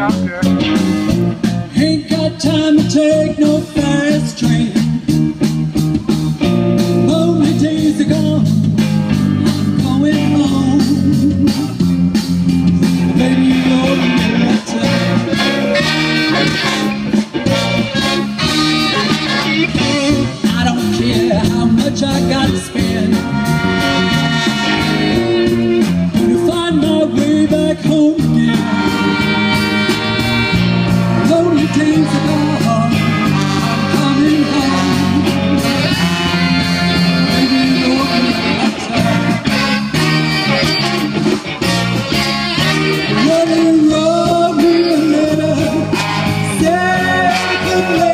Ain't got time to take no fast train. Lonely days are gone, I'm going home. Baby, you're better. I don't care how much I got to spend to find my way back home again. Lonely days are gone, I'm coming home. Baby, you're better. Wrote me a letter, said goodbye.